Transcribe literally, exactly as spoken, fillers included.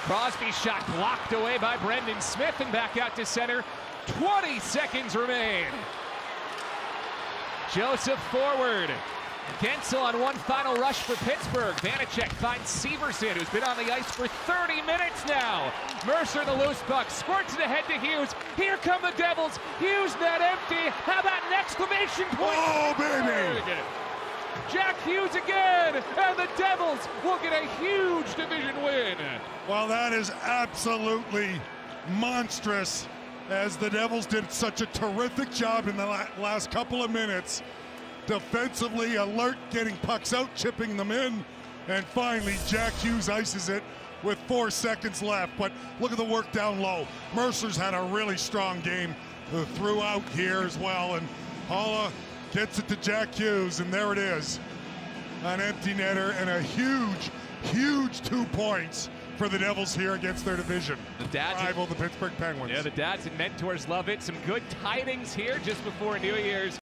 Crosby shot blocked away by Brendan Smith and back out to center. twenty seconds remain. Joseph forward. Gensel on one final rush for Pittsburgh. Vanacek finds Severson, who's been on the ice for thirty minutes now. Mercer the loose puck, squirts it ahead to Hughes. Here come the Devils. Hughes net empty. How about an exclamation point? Oh, baby! Jack Hughes again, and the Devils will get a huge division win. Well, that is absolutely monstrous, as the Devils did such a terrific job in the la last couple of minutes. Defensively alert, getting pucks out, chipping them in, and finally Jack Hughes ices it with four seconds left. But look at the work down low. Mercer's had a really strong game throughout here as well, and Haula gets it to Jack Hughes, and there it is. An empty netter and a huge, huge two points for the Devils here against their division the dads rival, the Pittsburgh Penguins. Yeah, the dads and mentors love it. Some good tidings here just before New Year's.